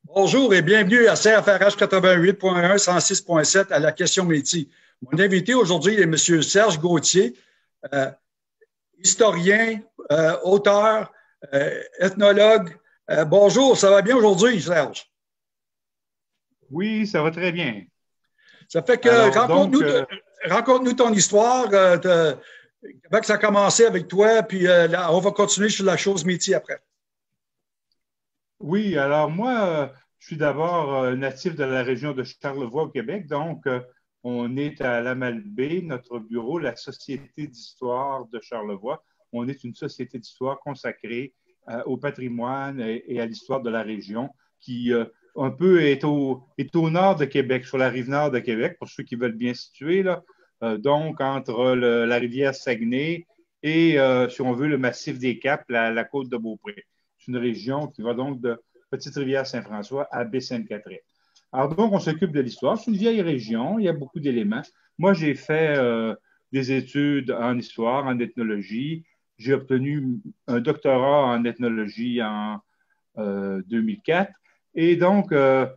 Bonjour et bienvenue à CFRH 88.1, 106.7 à la question métier. Mon invité aujourd'hui est M. Serge Gauthier, euh, historien, auteur, ethnologue. Bonjour, ça va bien aujourd'hui, Serge? Oui, ça va très bien. Ça fait que Alors, donc, raconte-nous ton histoire, comment ça a commencé avec toi, puis là, on va continuer sur la chose métier après. oui, alors moi, je suis d'abord natif de la région de Charlevoix au Québec. Donc, on est à la Malbaie, notre bureau, la Société d'histoire de Charlevoix. On est une société d'histoire consacrée au patrimoine et à l'histoire de la région qui un peu est au nord de Québec, sur la rive nord de Québec, pour ceux qui veulent bien situer, là. Donc, entre la rivière Saguenay et, si on veut, le massif des Caps, la côte de Beaupré. C'est une région qui va donc de Petite-Rivière-Saint-François à Baie-Sainte-Catherine. Alors donc, on s'occupe de l'histoire. C'est une vieille région, il y a beaucoup d'éléments. Moi, j'ai fait des études en histoire, en ethnologie. J'ai obtenu un doctorat en ethnologie en 2004. Et donc,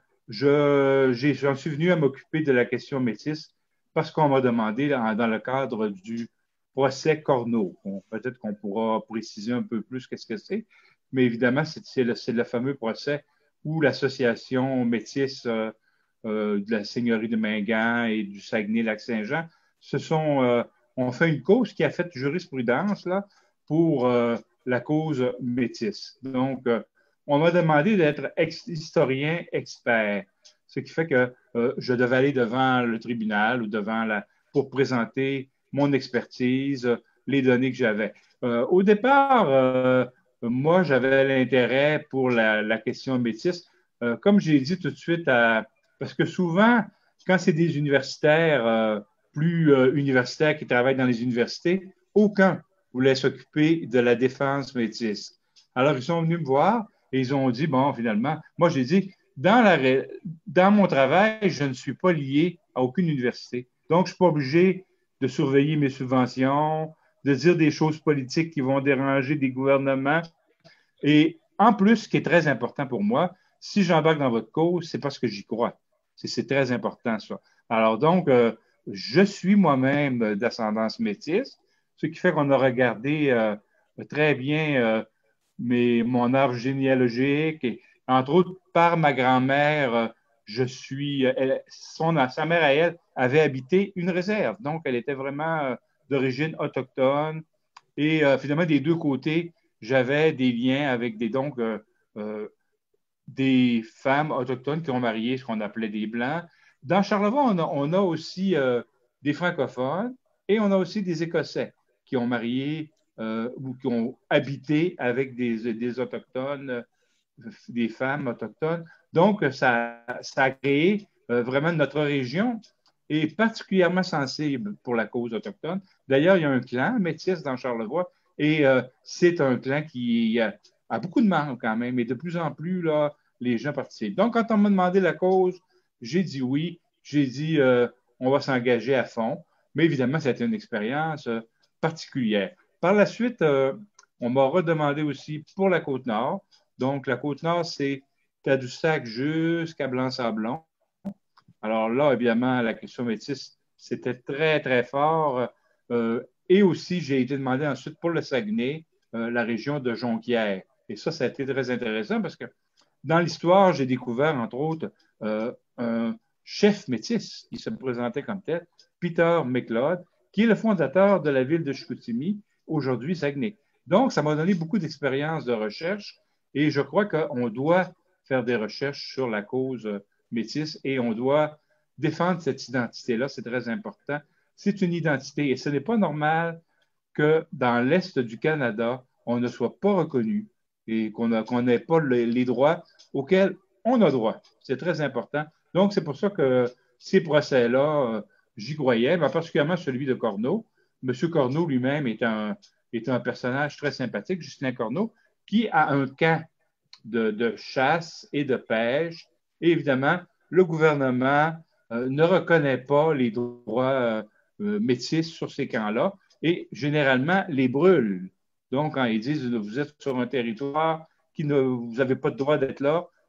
j'en suis venu à m'occuper de la question métisse parce qu'on m'a demandé dans le cadre du procès Corneau. Bon, peut-être qu'on pourra préciser un peu plus qu'est-ce que c'est, mais évidemment, c'est le fameux procès où l'association métisse de la seigneurie de Mingan et du Saguenay-Lac-Saint-Jean ont fait une cause qui a fait jurisprudence là, pour la cause métisse. Donc, on m'a demandé d'être historien expert, ce qui fait que je devais aller devant le tribunal ou pour présenter mon expertise, les données que j'avais. Au départ, moi, j'avais l'intérêt pour la question métisse. Comme j'ai dit tout de suite, parce que souvent, quand c'est des universitaires plus universitaires qui travaillent dans les universités, aucun voulait s'occuper de la défense métisse. Alors, ils sont venus me voir et ils ont dit, bon, finalement, moi, j'ai dit, dans mon travail, je ne suis pas lié à aucune université. Donc, je ne suis pas obligé de surveiller mes subventions, de dire des choses politiques qui vont déranger des gouvernements. Et en plus, ce qui est très important pour moi, si j'embarque dans votre cause, c'est parce que j'y crois. C'est très important, ça. Alors donc, je suis moi-même d'ascendance métisse, ce qui fait qu'on a regardé très bien mon arbre généalogique. Et, entre autres, par ma grand-mère, sa mère à elle avait habité une réserve. Donc, elle était vraiment d'origine autochtone. Et finalement, des deux côtés, j'avais des liens avec euh, des femmes autochtones qui ont marié ce qu'on appelait des Blancs. Dans Charlevoix, on a aussi des francophones et on a aussi des Écossais qui ont marié ou qui ont habité avec des autochtones, des femmes autochtones. Donc, ça a créé vraiment notre région est particulièrement sensible pour la cause autochtone. D'ailleurs, il y a un clan métis dans Charlevoix et c'est un clan qui a beaucoup de membres quand même et de plus en plus, là, les gens participent. Donc, quand on m'a demandé la cause, j'ai dit oui. J'ai dit on va s'engager à fond. Mais évidemment, c'était une expérience particulière. Par la suite, on m'a redemandé aussi pour la Côte-Nord. Donc, la Côte-Nord, c'est Tadoussac jusqu'à Blanc-Sablon. Alors là, évidemment, la question métisse, c'était très, très fort. Et aussi, j'ai été demandé ensuite pour le Saguenay, la région de Jonquière. Et ça a été très intéressant parce que dans l'histoire, j'ai découvert, entre autres, un chef métis qui se présentait comme tel, Peter McLeod, qui est le fondateur de la ville de Chicoutimi, aujourd'hui Saguenay. Donc, ça m'a donné beaucoup d'expérience de recherche et je crois qu'on doit faire des recherches sur la cause métisse et on doit défendre cette identité-là. C'est très important. C'est une identité et ce n'est pas normal que dans l'Est du Canada, on ne soit pas reconnu et qu'on n'ait pas les droits auxquels on a droit. C'est très important. Donc, c'est pour ça que ces procès-là, j'y croyais, mais particulièrement celui de Corneau. M. Corneau lui-même est un personnage très sympathique, Justin Corneau, qui a un camp de chasse et de pêche. Et évidemment, le gouvernement ne reconnaît pas les droits métis sur ces camps-là et généralement les brûle. Donc, quand ils disent vous êtes sur un territoire qui ne vous n'avez pas de droit d'être là,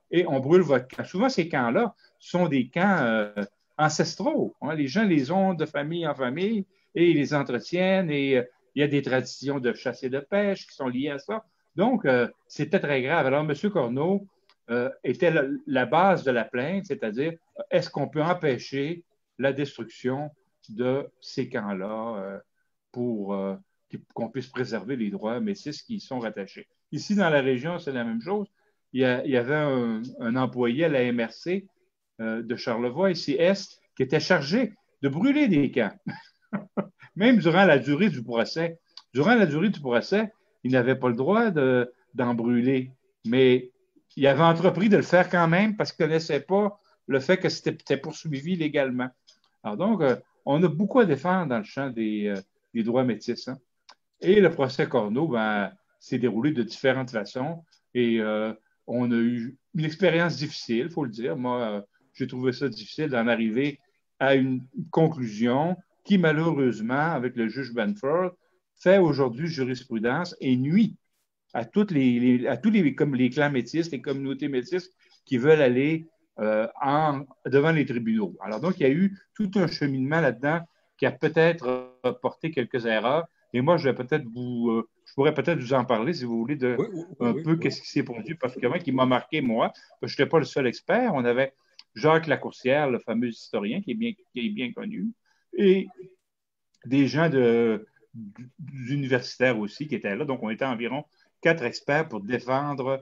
et on brûle votre camp. Souvent, ces camps-là sont des camps ancestraux. Hein. Les gens les ont de famille en famille et ils les entretiennent et il y a des traditions de chasse et de pêche qui sont liées à ça. Donc, c'était très grave. Alors, M. Corneau était la base de la plainte, c'est-à-dire, est-ce qu'on peut empêcher la destruction de ces camps-là pour qu'on puisse préserver les droits métis qui y sont rattachés. Ici, dans la région, c'est la même chose. Il y avait un employé à la MRC de Charlevoix, ici Est, qui était chargé de brûler des camps. Même durant la durée du procès. Durant la durée du procès, il n'avait pas le droit d'en brûler. Mais il avait entrepris de le faire quand même parce qu'il ne connaissait pas le fait que c'était poursuivi légalement. Alors donc, on a beaucoup à défendre dans le champ des droits métis. Hein. Et le procès Corneau s'est déroulé de différentes façons et on a eu une expérience difficile, il faut le dire. Moi, j'ai trouvé ça difficile d'en arriver à une conclusion qui, malheureusement, avec le juge Benford, fait aujourd'hui jurisprudence et nuit à tous comme les clans métis, les communautés métisses qui veulent aller devant les tribunaux. Alors donc, il y a eu tout un cheminement là-dedans qui a peut-être porté quelques erreurs. Et moi, je pourrais peut-être vous en parler si vous voulez qu'est-ce qui s'est produit, parce que qui m'a marqué, moi, parce que je n'étais pas le seul expert. On avait Jacques Lacourcière, le fameux historien qui est bien connu, et des gens universitaires aussi qui étaient là. Donc, on était environ 4 experts pour défendre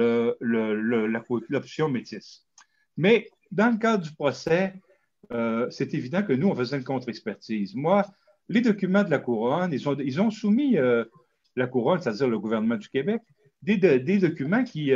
l'option métisse. Mais dans le cadre du procès, c'est évident que nous, on faisait une contre-expertise. Moi, les documents de la Couronne, ils ont soumis la Couronne, c'est-à-dire le gouvernement du Québec, des documents qui,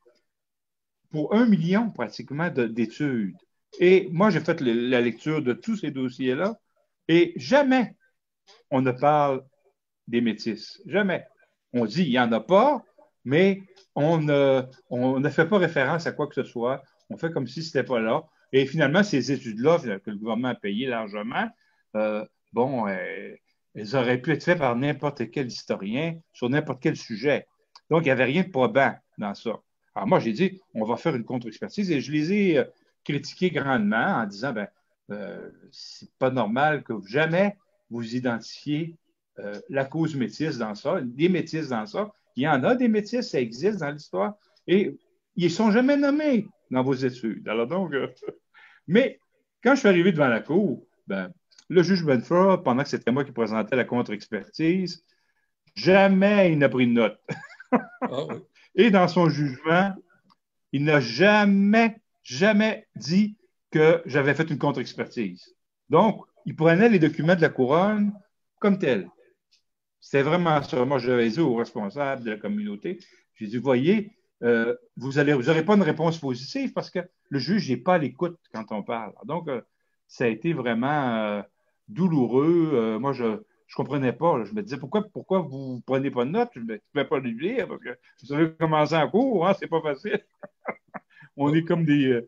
pour 1 million pratiquement d'études. Et moi, j'ai fait la lecture de tous ces dossiers-là et jamais on ne parle des métis. Jamais. On dit il n'y en a pas, mais on ne fait pas référence à quoi que ce soit. On fait comme si ce n'était pas là. Et finalement, ces études-là, que le gouvernement a payées largement, elles auraient pu être faites par n'importe quel historien sur n'importe quel sujet. Donc, il n'y avait rien de probant dans ça. Alors moi, j'ai dit, on va faire une contre-expertise et je les ai critiqués grandement en disant, c'est pas normal que jamais vous identifiez la cause métisse dans ça, des métis dans ça. Il y en a des métis, ça existe dans l'histoire et ils ne sont jamais nommés dans vos études. Alors donc, mais quand je suis arrivé devant la cour, le juge Benford, pendant que c'était moi qui présentais la contre-expertise, jamais il n'a pris de note. Ah, oui. Et dans son jugement, il n'a jamais dit que j'avais fait une contre-expertise. Donc, il prenait les documents de la Couronne comme tels. C'était vraiment ça. Moi, je l'avais dit aux responsables de la communauté. J'ai dit, voyez, vous n'aurez pas une réponse positive parce que le juge n'est pas à l'écoute quand on parle. Donc, ça a été vraiment douloureux. Moi, je ne comprenais pas. Là. Je me disais, pourquoi vous ne prenez pas de notes? Je ne pouvais pas le lire parce que vous savez commencer en cours, hein, c'est pas facile. On est comme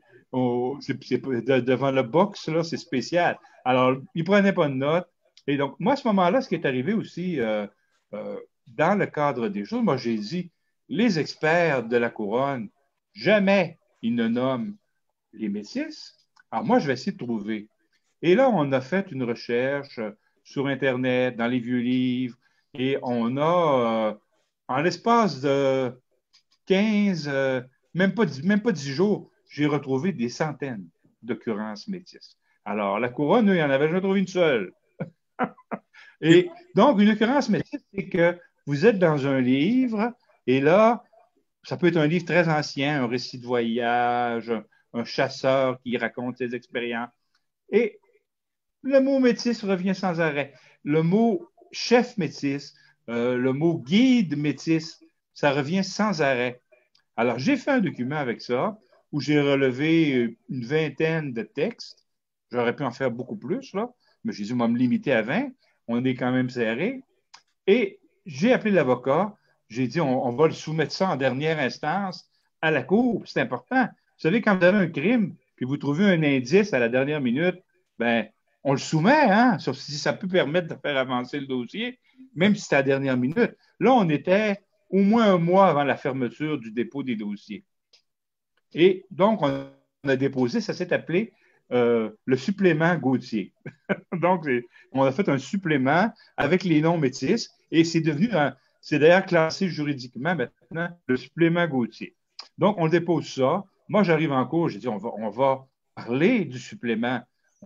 devant le box, là, c'est spécial. Alors, il ne prenait pas de notes. Et donc, moi, à ce moment-là, ce qui est arrivé aussi dans le cadre des choses, moi, j'ai dit, les experts de la Couronne, jamais ils ne nomment les métis. Alors, moi, je vais essayer de trouver. Et là, on a fait une recherche sur Internet, dans les vieux livres, et on a, en l'espace de 15, même pas 10 jours, j'ai retrouvé des centaines d'occurrences métisses. Alors, la Couronne, il y en avait jamais trouvé une seule. Et donc, une occurrence métisse, c'est que vous êtes dans un livre, et là, ça peut être un livre très ancien, un récit de voyage, un chasseur qui raconte ses expériences. Et le mot métis revient sans arrêt. Le mot chef métis, le mot guide métis, ça revient sans arrêt. Alors, j'ai fait un document avec ça où j'ai relevé une vingtaine de textes. J'aurais pu en faire beaucoup plus, là, mais j'ai dit, on va me limiter à 20. On est quand même serré. Et j'ai appelé l'avocat. J'ai dit, on va le soumettre ça en dernière instance à la cour. C'est important. Vous savez, quand vous avez un crime, puis vous trouvez un indice à la dernière minute, on le soumet, hein, sauf si ça peut permettre de faire avancer le dossier, même si c'est à la dernière minute. Là, on était au moins un mois avant la fermeture du dépôt des dossiers. Et donc, on a déposé, ça s'est appelé le supplément Gauthier. Donc, on a fait un supplément avec les noms métis et c'est devenu, c'est d'ailleurs classé juridiquement maintenant, le supplément Gauthier. Donc, on dépose ça. Moi, j'arrive en cours, j'ai dit, on va parler du supplément.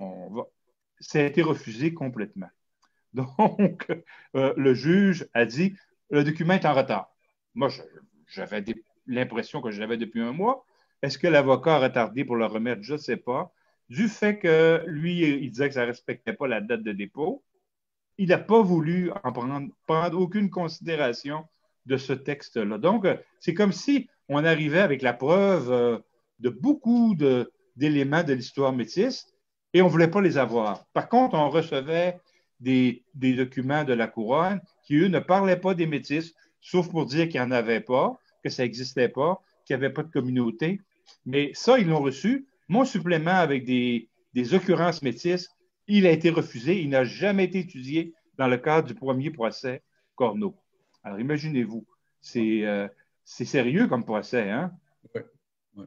Ça a été refusé complètement. Donc, le juge a dit, le document est en retard. Moi, j'avais l'impression que je l'avais depuis un mois. Est-ce que l'avocat a retardé pour le remettre? Je ne sais pas. Du fait que lui, il disait que ça ne respectait pas la date de dépôt, il n'a pas voulu en prendre aucune considération de ce texte-là. Donc, c'est comme si on arrivait avec la preuve de beaucoup d'éléments de l'histoire métisse et on ne voulait pas les avoir. Par contre, on recevait des documents de la couronne qui, eux, ne parlaient pas des métis, sauf pour dire qu'il n'y en avait pas, que ça n'existait pas, qu'il n'y avait pas de communauté. Mais ça, ils l'ont reçu. Mon supplément avec des occurrences métisses, il a été refusé. Il n'a jamais été étudié dans le cadre du premier procès Corneau. Alors, imaginez-vous, c'est sérieux comme procès, hein? Oui. Oui.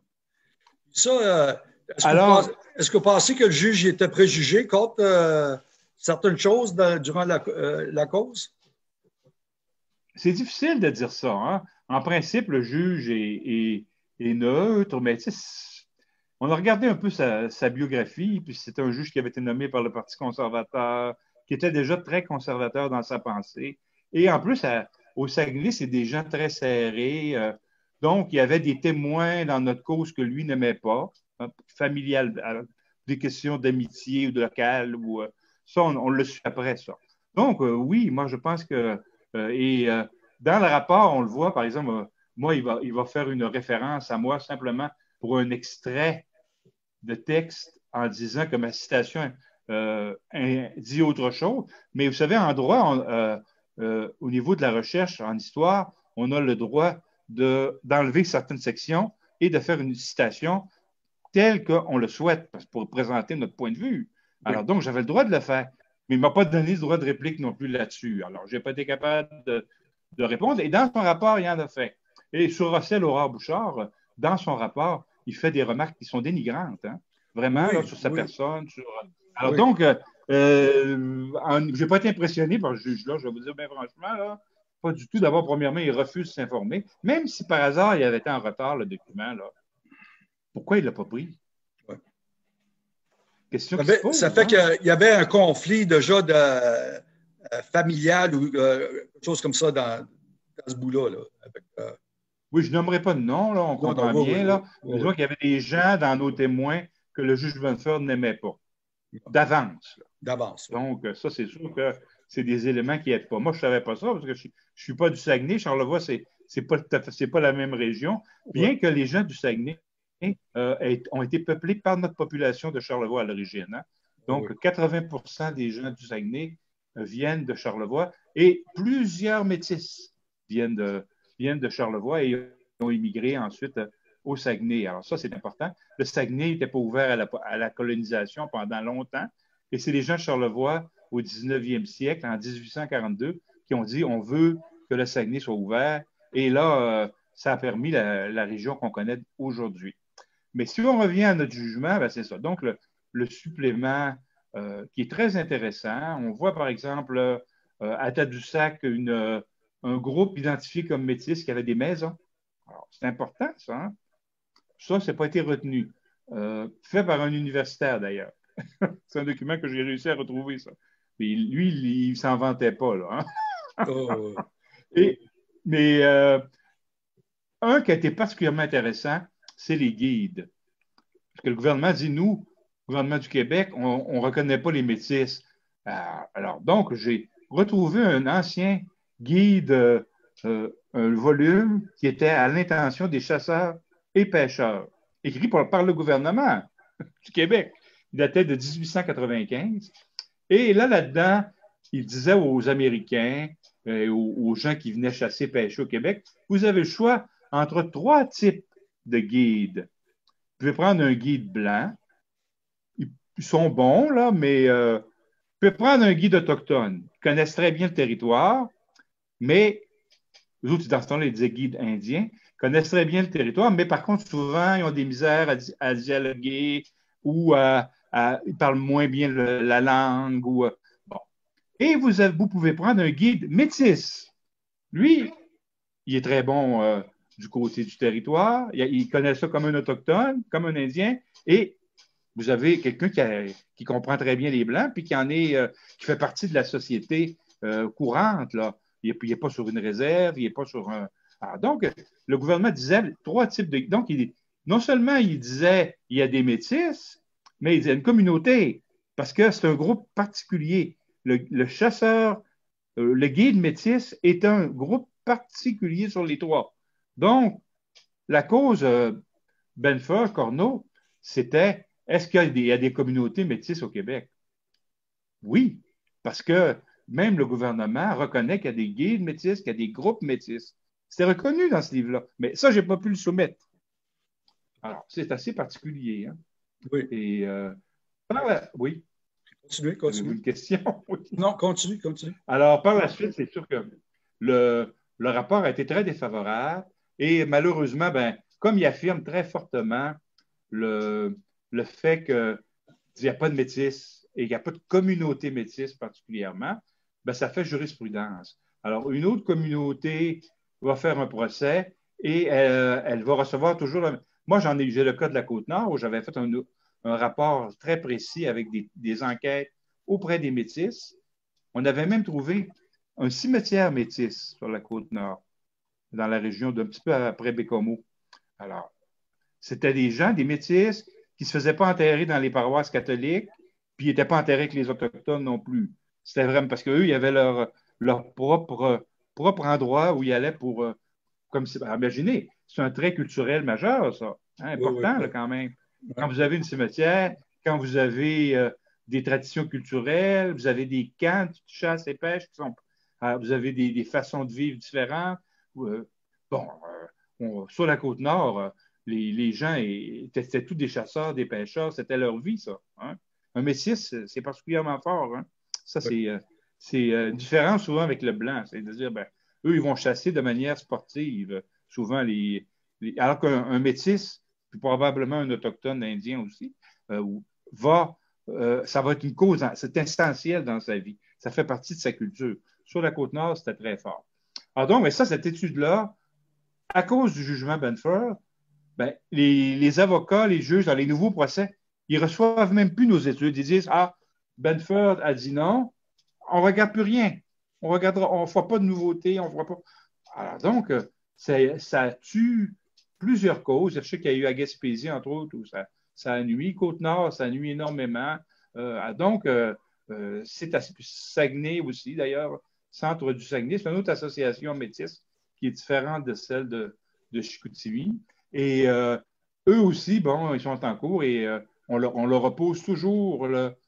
Ça, Alors, est-ce que vous pensez que le juge était préjugé contre certaines choses durant la cause? c'est difficile de dire ça, hein? En principe, le juge est neutre, mais on a regardé un peu sa biographie, puis c'est un juge qui avait été nommé par le Parti conservateur, qui était déjà très conservateur dans sa pensée. Et en plus, au Saguenay, c'est des gens très serrés. Donc, il y avait des témoins dans notre cause que lui n'aimait pas, hein, familial, des questions d'amitié ou de local. Ça, on le su après, ça. Donc, oui, moi, je pense que. Dans le rapport, on le voit, par exemple, moi, il va faire une référence à moi simplement pour un extrait de texte en disant que ma citation dit autre chose. Mais vous savez, en droit, au niveau de la recherche en histoire, on a le droit d'enlever certaines sections et de faire une citation telle qu'on le souhaite pour présenter notre point de vue. Oui. Alors, donc, j'avais le droit de le faire. Mais il ne m'a pas donné le droit de réplique non plus là-dessus. Alors, je n'ai pas été capable de répondre. Et dans son rapport, il y en a fait. Et sur Rossel Aurore-Bouchard, dans son rapport, il fait des remarques qui sont dénigrantes, hein? Vraiment, Oui, là, sur sa oui, personne. Alors, oui. donc, je n'ai pas été impressionné par ce juge-là, je vais vous dire bien franchement, là, pas du tout. D'abord, premièrement, il refuse de s'informer. Même si par hasard, il avait été en retard, le document, là, pourquoi il ne l'a pas pris? Ouais. Question qui se Ça pose, fait hein? qu'il y avait un conflit déjà familial ou quelque chose comme ça dans ce bout-là. Là, avec, Oui, je nommerai pas de nom, là, on non, non, comprend oui, oui, bien, oui, là. oui, Mais je oui. vois qu'il y avait des gens dans nos témoins que le juge Benford n'aimait pas, d'avance, là. D'avance. Oui. Donc, ça, c'est sûr que c'est des éléments qui n'aident pas. Moi, je ne savais pas ça parce que je ne suis pas du Saguenay. Charlevoix, c'est pas la même région. Oui, Bien que les gens du Saguenay ont été peuplés par notre population de Charlevoix à l'origine, hein. oui, Donc, 80% des gens du Saguenay viennent de Charlevoix et plusieurs métis viennent de Charlevoix et ont immigré ensuite au Saguenay. Alors, ça, c'est important. Le Saguenay n'était pas ouvert à la colonisation pendant longtemps. Et c'est les gens de Charlevoix au 19e siècle, en 1842, qui ont dit on veut que le Saguenay soit ouvert. Et là, ça a permis la région qu'on connaît aujourd'hui. Mais si on revient à notre jugement, ben c'est ça. Donc, le supplément qui est très intéressant, on voit par exemple à Tadoussac un groupe identifié comme métis qui avait des maisons. Alors, c'est important, ça, hein? Ça n'a pas été retenu. Fait par un universitaire, d'ailleurs. C'est un document que j'ai réussi à retrouver, ça. Mais lui, il ne s'en vantait pas, là, hein? oh, Et, mais un qui a été particulièrement intéressant, c'est les guides. Parce que le gouvernement dit, nous, le gouvernement du Québec, on ne reconnaît pas les métis. Alors, donc, j'ai retrouvé un ancien guide, un volume qui était à l'intention des chasseurs et pêcheurs, écrit par le gouvernement du Québec. Il datait de 1895. Et là-dedans, il disait aux Américains, aux gens qui venaient chasser, pêcher au Québec, vous avez le choix entre trois types de guides. Vous pouvez prendre un guide blanc. Ils sont bons, là, mais vous pouvez prendre un guide autochtone. Ils connaissent très bien le territoire, mais les autres, dans ce temps-là, ils disaient guide indien. connaissent très bien le territoire, mais par contre, souvent, ils ont des misères à dialoguer ou ils parlent moins bien la langue. Bon. Et vous pouvez prendre un guide métis. Lui, il est très bon du côté du territoire. Il connaît ça comme un autochtone, comme un Indien. Et vous avez quelqu'un qui comprend très bien les Blancs, puis qui fait partie de la société courante. Là. Il n'est pas sur une réserve, il n'est pas sur un. Alors, donc, le gouvernement disait trois types de. Donc, non seulement il disait il y a des métis, mais il disait une communauté, parce que c'est un groupe particulier. Le chasseur, le guide métis est un groupe particulier sur les trois. Donc, la cause Benford, Corneau, c'était est-ce qu'il y a des communautés métisses au Québec? Oui, parce que même le gouvernement reconnaît qu'il y a des guides métis, qu'il y a des groupes métis. C'est reconnu dans ce livre-là. Mais ça, je n'ai pas pu le soumettre. Alors, c'est assez particulier. Hein? Oui. Et, oui. Continuez, Avez-vous continuez. une question? Non, continue, continue. Alors, par la suite, c'est sûr que le rapport a été très défavorable et malheureusement, ben, comme il affirme très fortement le fait qu'il n'y a pas de métis et qu'il n'y a pas de communauté métisse particulièrement, ben, ça fait jurisprudence. Alors, une autre communauté va faire un procès et elle va recevoir toujours. Moi, j'ai le cas de la Côte-Nord où j'avais fait un rapport très précis avec des enquêtes auprès des métis. On avait même trouvé un cimetière métis sur la Côte-Nord, dans la région d'un petit peu après Bécomo. Alors, c'était des gens, des métis, qui ne se faisaient pas enterrer dans les paroisses catholiques, puis ils n'étaient pas enterrés avec les Autochtones non plus. C'était vraiment parce qu'eux, ils avaient leur propre endroit où ils allaient pour. Imaginez, c'est un trait culturel majeur, ça. Hein, Oui, oui, important, oui. là, quand même. Ouais. Quand vous avez une cimetière, quand vous avez des traditions culturelles, vous avez des camps de chasse et pêche vous avez des façons de vivre différentes. Euh, bon, sur la côte nord, les gens étaient tous des chasseurs, des pêcheurs, c'était leur vie, ça. Hein? Un métis, c'est particulièrement fort. Hein? Ça, Ouais. c'est différent souvent avec le blanc. C'est-à-dire, ben, eux, ils vont chasser de manière sportive, souvent alors qu'un métis, puis probablement un autochtone indien aussi, euh, ça va être une cause, c'est essentiel dans sa vie. Ça fait partie de sa culture. Sur la Côte-Nord, c'était très fort. Alors donc, mais ça, cette étude-là, à cause du jugement Benford, ben, les avocats, les juges, dans les nouveaux procès, ils ne reçoivent même plus nos études. Ils disent, ah, Benford a dit non, on ne regarde plus rien. On ne fera pas de nouveautés, on ne fera pas. Alors donc, ça tue plusieurs causes. Je sais qu'il y a eu à Gaspésie, entre autres, où ça a nuit. Côte-Nord, ça nuit énormément. Donc, c'est à Saguenay aussi, d'ailleurs, Centre du Saguenay. C'est une autre association métisse qui est différente de celle de Chicoutimi. Et eux aussi, bon, ils sont en cours et on leur oppose toujours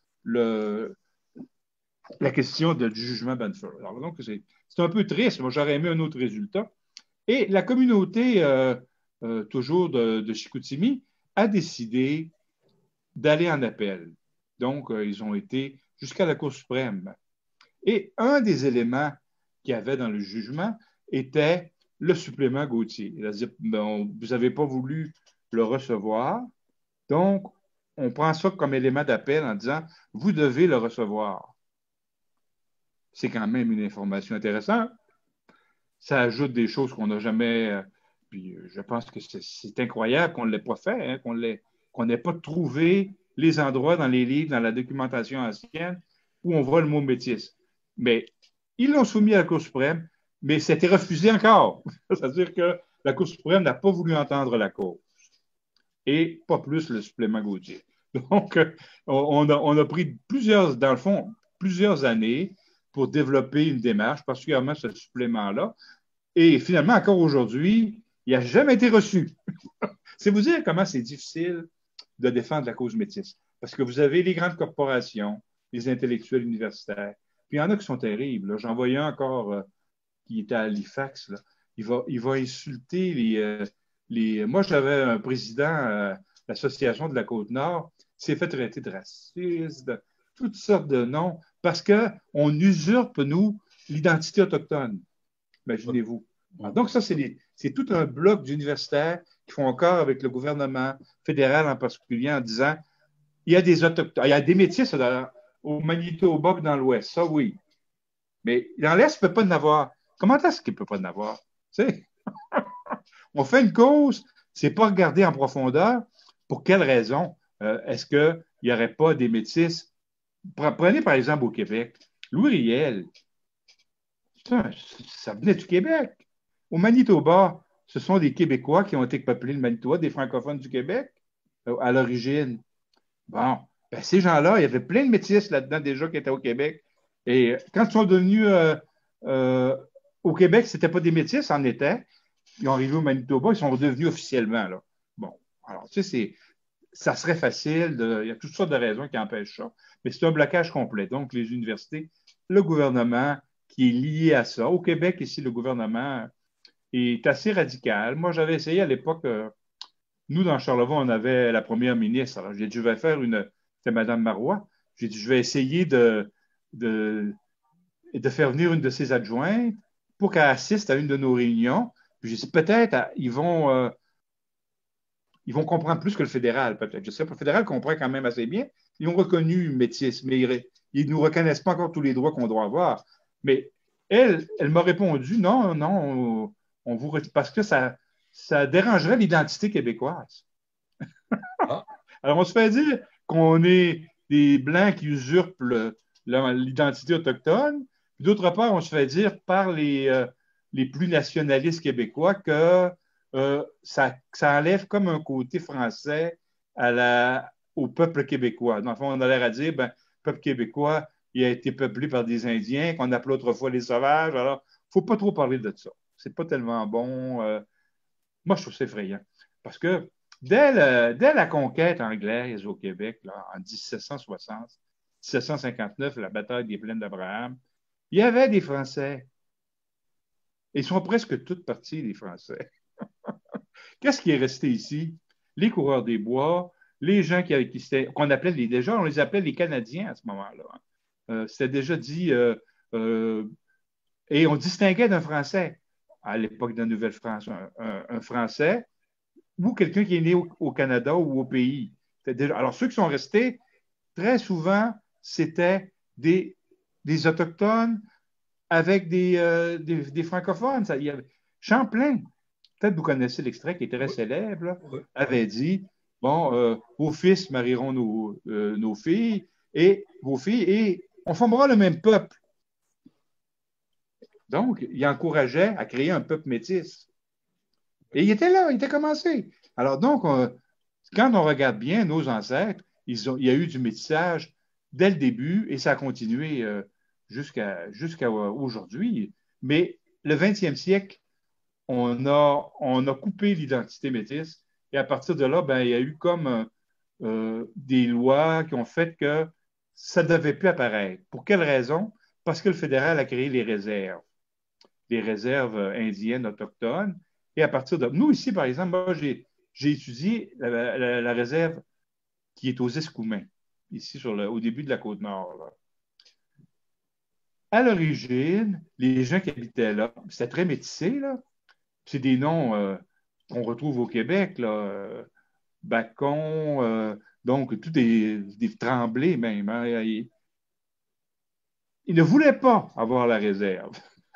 la question du jugement Benford. Alors, donc, c'est un peu triste. Moi, j'aurais aimé un autre résultat. Et la communauté, toujours de Chicoutimi, a décidé d'aller en appel. Donc, ils ont été jusqu'à la Cour suprême. Et un des éléments qu'il y avait dans le jugement était le supplément Gauthier. C'est-à-dire, vous n'avez pas voulu le recevoir, donc on prend ça comme élément d'appel en disant, vous devez le recevoir. C'est quand même une information intéressante. Ça ajoute des choses qu'on n'a jamais. Puis je pense que c'est incroyable qu'on ne l'ait pas fait, hein, qu'on n'ait pas trouvé les endroits dans les livres, dans la documentation ancienne, où on voit le mot métis. Mais ils l'ont soumis à la Cour suprême, mais c'était refusé encore. C'est-à-dire que la Cour suprême n'a pas voulu entendre la cause. Et pas plus le supplément Gauthier. Donc, on a pris dans le fond, plusieurs années pour développer une démarche, particulièrement ce supplément-là. Et finalement, encore aujourd'hui, il n'a jamais été reçu. C'est vous dire comment c'est difficile de défendre la cause métisse. Parce que vous avez les grandes corporations, les intellectuels universitaires, puis il y en a qui sont terribles. J'en voyais un encore qui était à Halifax. Là. Il va insulter Moi, j'avais un président de l'Association de la Côte-Nord qui s'est fait traiter de raciste, de toutes sortes de noms, parce qu'on usurpe, nous, l'identité autochtone. Imaginez-vous. Donc, ça, c'est c'est tout un bloc d'universitaires qui font encore avec le gouvernement fédéral en particulier en disant il y a des autochtones, il y a des métis au Manitoba et dans l'Ouest, ça oui. Mais dans l'Est, il ne peut pas en avoir. Comment est-ce qu'il ne peut pas en avoir? Tu sais, on fait une cause, c'est pas regarder en profondeur pour quelles raisons est-ce qu'il n'y aurait pas des métis. Prenez par exemple au Québec, Louis Riel, ça venait du Québec. Au Manitoba, ce sont des Québécois qui ont été peuplés le Manitoba, des francophones du Québec à l'origine. Bon, ben, ces gens-là, il y avait plein de métis là-dedans déjà qui étaient au Québec. Et quand ils sont devenus euh, au Québec, ce n'étaient pas des métis, c'en était. Ils ont arrivé au Manitoba, ils sont redevenus officiellement. Là. Bon, alors, tu sais, ça serait facile. Il y a toutes sortes de raisons qui empêchent ça. Mais c'est un blocage complet. Donc, les universités, le gouvernement qui est lié à ça. Au Québec, ici, le gouvernement est assez radical. Moi, j'avais essayé à l'époque, nous, dans Charlevoix, on avait la première ministre. Alors, j'ai dit, je vais faire une. C'était Mme Marois. J'ai dit, je vais essayer de faire venir une de ses adjointes pour qu'elle assiste à une de nos réunions. Puis j'ai dit, peut-être, ils vont comprendre plus que le fédéral, peut-être. Je sais pas, le fédéral comprend quand même assez bien. Ils ont reconnu métis, mais ils ne nous reconnaissent pas encore tous les droits qu'on doit avoir. Mais elle m'a répondu, non, non, parce que ça dérangerait l'identité québécoise. Ah, Alors, on se fait dire qu'on est des Blancs qui usurpent l'identité autochtone. D'autre part, on se fait dire par les plus nationalistes québécois que ça enlève comme un côté français au peuple québécois. Dans le fond, on a l'air à dire, ben, le peuple québécois, il a été peuplé par des Indiens qu'on appelait autrefois les sauvages. Alors, il ne faut pas trop parler de ça. C'est pas tellement bon. Moi, je trouve ça effrayant. Parce que dès la conquête anglaise au Québec, là, en 1760, 1759, la bataille des plaines d'Abraham, il y avait des Français. Ils sont presque tous partis, les Français. Qu'est-ce qui est resté ici? Les coureurs des bois, les gens qu'on appelait déjà, on les appelait les Canadiens à ce moment-là. C'était déjà dit, et on distinguait d'un Français à l'époque de la Nouvelle-France, un Français ou quelqu'un qui est né au Canada ou au pays. Alors, ceux qui sont restés, très souvent, c'était des Autochtones avec des francophones. Il y avait Champlain, peut-être vous connaissez l'extrait qui est très oui, célèbre, là, oui, oui. avait dit, bon, vos fils marieront nos filles et vos filles et on formera le même peuple. Donc, il encourageait à créer un peuple métis. Et il était là, il était commencé. Alors donc, quand on regarde bien nos ancêtres, il y a eu du métissage dès le début et ça a continué jusqu'à aujourd'hui. Mais le 20e siècle, on a coupé l'identité métisse et à partir de là, ben, il y a eu comme des lois qui ont fait que ça ne devait plus apparaître. Pour quelle raison? Parce que le fédéral a créé les réserves indiennes autochtones. Et à partir de. Nous, ici, par exemple, moi, j'ai étudié la réserve qui est aux Escoumins, ici au début de la Côte-Nord. Là. À l'origine, les gens qui habitaient là, c'était très métissé, là. C'est des noms qu'on retrouve au Québec, là. Bacon, donc tout des Tremblay même. Hein. Ils ne voulaient pas avoir la réserve.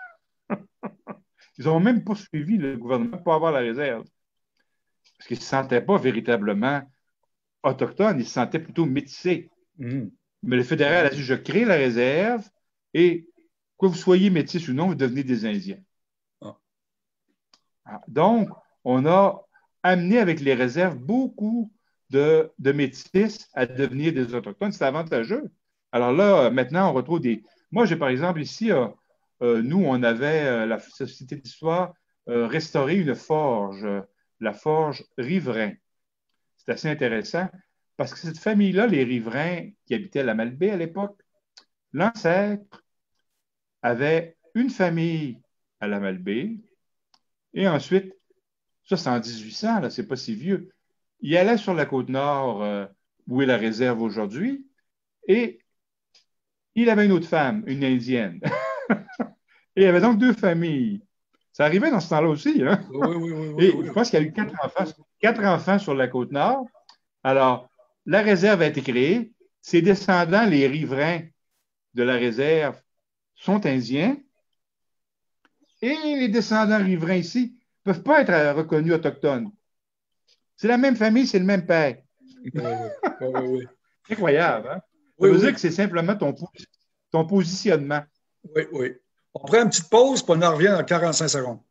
Ils n'ont même pas suivi le gouvernement pour avoir la réserve. Parce qu'ils ne se sentaient pas véritablement autochtones, ils se sentaient plutôt métissés. Mhm. Mais le fédéral a dit, je crée la réserve et que vous soyez métis ou non, vous devenez des Indiens. Ah, Donc, on a amené avec les réserves beaucoup de métis à devenir des autochtones. C'est avantageux. Alors là, maintenant, on retrouve des. Moi, j'ai par exemple ici, nous, on avait, la Société d'histoire, restauré une forge, la forge Riverain. C'est assez intéressant parce que cette famille-là, les riverains qui habitaient la Malbaie à l'époque, l'ancêtre avait une famille à la Malbaie et ensuite, ça c'est en 1800, là, c'est pas si vieux, il allait sur la côte nord où est la réserve aujourd'hui et il avait une autre femme, une indienne. Et il y avait donc deux familles. Ça arrivait dans ce temps-là aussi. Hein? Oui. Et je pense qu'il y a eu 4 enfants sur la Côte-Nord. Alors, la réserve a été créée. Ses descendants, les riverains de la réserve, sont indiens. Et les descendants riverains ici ne peuvent pas être reconnus autochtones. C'est la même famille, c'est le même père. Oui. C'est incroyable. Hein? Ça Oui, veut oui. dire que c'est simplement ton positionnement. Oui. On prend une petite pause, puis on en revient dans 45 secondes.